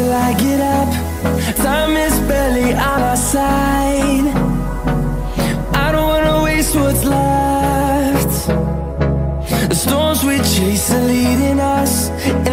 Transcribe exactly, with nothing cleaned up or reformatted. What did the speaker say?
till I get up. Time is barely on our side. I don't wanna waste what's left. The storms we chase are leading us.